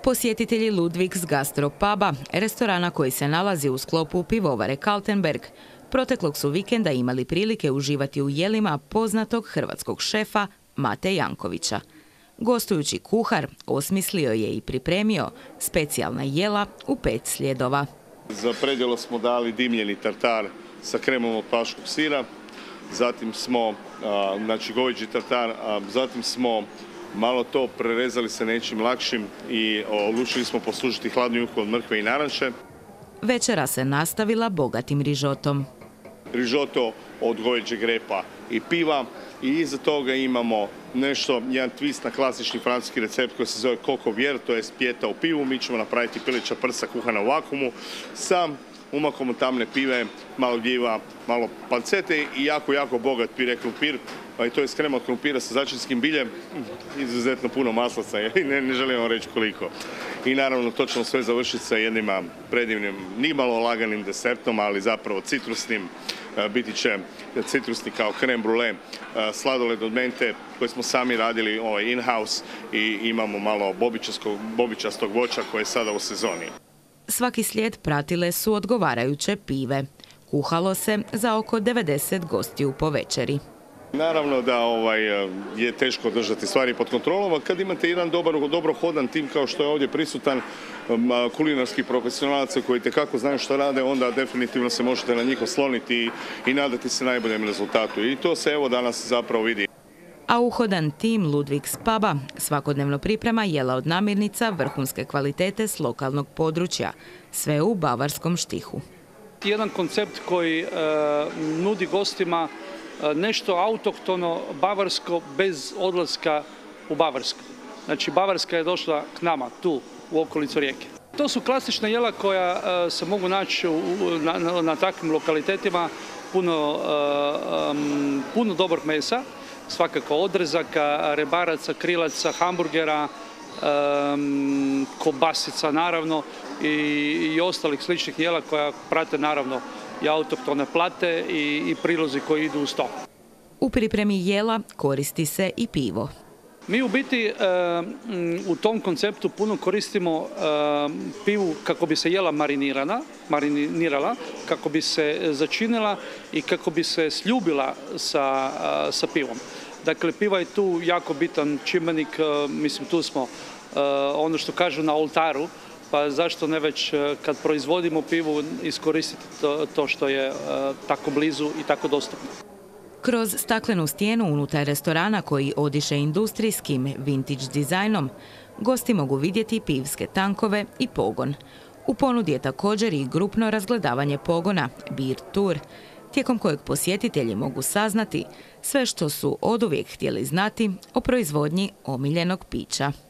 Posjetitelji Ludwig's Gastro Puba, restorana koji se nalazi u sklopu pivovare Kaltenberg, proteklog su vikenda imali prilike uživati u jelima poznatog hrvatskog šefa Mate Jankovića. Gostujući kuhar osmislio je i pripremio specijalna jela u 5 sljedova. Za predjelo smo dali dimljeni tartar sa kremom od paškog sira, zatim smo, goveđi tartar, zatim smo malo to prerezali sa nečim lakšim i odlučili smo poslužiti hladnu juhu od mrkve i naranče. Večera se nastavila bogatim rižotom. Rižoto od goveđeg repa i piva i iza toga imamo jedan twist na klasični francuski recept koji se zove coq au vert, to je pjeta u pivu. Mi ćemo napraviti pileća prsa kuhana u vakuumu sa umakom od tamne pive, malo gljiva, malo pancete i jako bogat pire krumpir. I to je krema od krumpira sa začinskim biljem, izuzetno puno maslaca, ne želim vam reći koliko. I naravno to ćemo sve završiti sa jednim predivnim, nimalo laganim desertom, ali zapravo citrusnim. Biti će citrusni kao creme brulee, sladoled od mente koji smo sami radili in-house i imamo malo bobičastog voća koje je sada u sezoni. Svaki slijed pratile su odgovarajuće pive. Kuhalo se za oko 90 gostiju po večeri. Naravno da je teško držati stvari pod kontrolom, a kad imate jedan dobro hodan tim kao što je ovdje prisutan, kulinarski profesionalaca koji itekako znaju što rade, onda definitivno se možete na njih osloniti i nadati se najboljem rezultatu. I to se evo danas zapravo vidi. A uhodan tim Ludwig's Puba svakodnevno priprema jela od namirnica vrhunske kvalitete s lokalnog područja, sve u bavarskom štihu. Jedan koncept koji nudi gostima nešto autohtono bavarsko bez odlaska u Bavarsku. Znači, Bavarska je došla k nama, tu, u okolicu rijeke. To su klasična jela koja se mogu naći na takvim lokalitetima, puno dobrog mesa, svakako odrezaka, rebaraca, krilaca, hamburgera, kobasica naravno i ostalih sličnih jela koja prate naravno i autohtone plate i prilozi koji idu uz to. U pripremi jela koristi se i pivo. Mi u biti u tom konceptu puno koristimo pivu kako bi se jela marinirala, kako bi se začinila i kako bi se sljubila sa pivom. Dakle, piva je tu jako bitan čimbenik, mislim tu smo ono što kažu na oltaru, pa zašto ne već kad proizvodimo pivu iskoristiti to što je tako blizu i tako dostupno. Kroz staklenu stijenu unutar restorana koji odiše industrijskim vintage dizajnom, gosti mogu vidjeti pivske tankove i pogon. U ponudi je također i grupno razgledavanje pogona, beer tour, tijekom kojeg posjetitelji mogu saznati sve što su oduvijek htjeli znati o proizvodnji omiljenog pića.